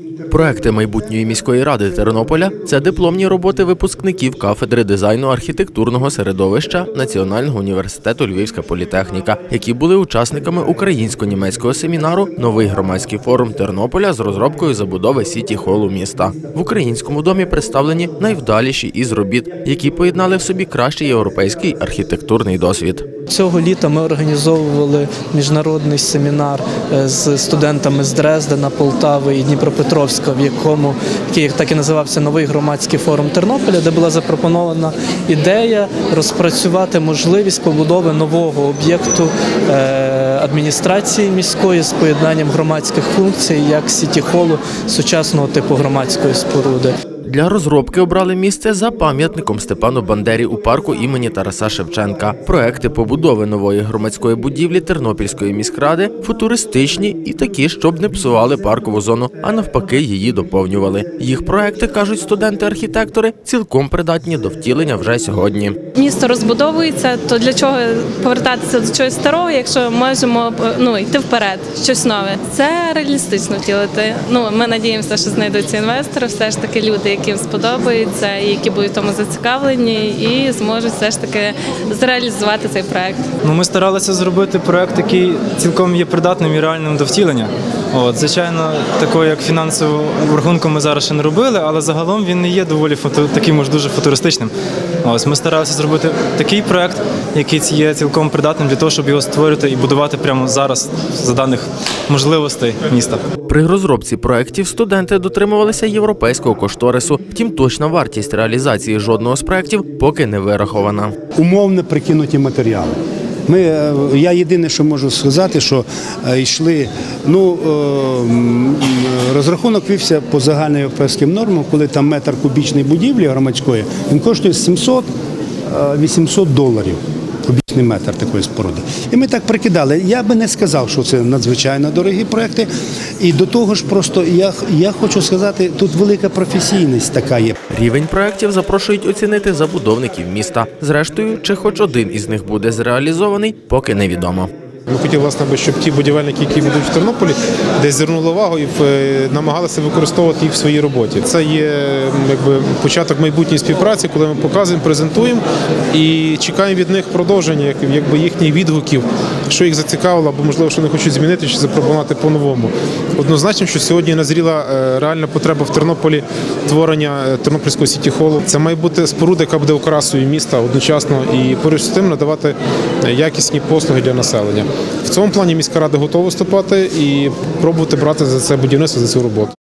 Проекти майбутньої міської ради Тернополя – це дипломні роботи випускників кафедри дизайну архітектурного середовища Національного університету Львівська політехніка, які були учасниками українсько-німецького семінару «Новий громадський форум Тернополя» з розробкою забудови сіті-холу міста. В українському домі представлені найвдаліші із робіт, які поєднали в собі кращий європейський архітектурний досвід. Цього літа ми організовували міжнародний семінар з студентами з Дрездена, Полтави і Дніпропетровська, який так і називався «Новий громадський форум Тернополя», де була запропонована ідея розпрацювати можливість побудови нового об'єкту адміністрації міської з поєднанням громадських функцій, як сіті-холу сучасного типу громадської споруди. Для розробки обрали місце за пам'ятником Степану Бандері у парку імені Тараса Шевченка. Проекти побудови нової громадської будівлі Тернопільської міськради футуристичні і такі, щоб не псували паркову зону, а навпаки її доповнювали. Їх проекти, кажуть студенти-архітектори, цілком придатні до втілення вже сьогодні. Місто розбудовується, то для чого повертатися до чогось старого, якщо можемо йти вперед, щось нове. Це реалістично втілити. Ми надіємося, що знайдуться інвестори, все ж таки люди, яким сподобається, і які будуть в тому зацікавлені і зможуть все ж таки зреалізувати цей проект. Ми старалися зробити проект, який цілком є придатним і реальним до втілення. Звичайно, такого як фінансового рахунку ми зараз ще не робили, але загалом він не є доволі таким дуже футуристичним. Ми старалися зробити такий проект, який є цілком придатним для того, щоб його створити і будувати прямо зараз за даних можливостей міста. При розробці проєктів студенти дотримувалися європейського кошторису. Втім, точна вартість реалізації жодного з проєктів поки не вирахована. Умовно прикинуті матеріали. Я єдине, що можу сказати, що йшли, розрахунок вівся по загальноєвропейським нормам, коли там метр кубічний будівлі громадської, він коштує $700-800 кубічний метр такої споруди. І ми так прикидали. Я би не сказав, що це надзвичайно дорогі проекти. І до того ж просто я хочу сказати, тут велика професійність така є. Рівень проєктів запрошують оцінити забудовників міста. Зрештою, чи хоч один із них буде зреалізований, поки невідомо. Ми хотіли, власне, щоб ті будівельники, які будуть в Тернополі, десь звернули увагу і намагалися використовувати їх в своїй роботі. Це є початок майбутньої співпраці, коли ми показуємо, презентуємо і чекаємо від них продовження, їхніх відгуків, що їх зацікавило, або, можливо, що вони хочуть змінити чи запропонувати по-новому. Однозначно, що сьогодні назріла реальна потреба в Тернополі творення Тернопільського сіті-холу. Це має бути споруда, яка буде окрасою міста одночасно і поруч з тим надавати якісні послуги для населення. В цьому плані міська рада готова виступати і пробувати брати за це будівництво, за цю роботу.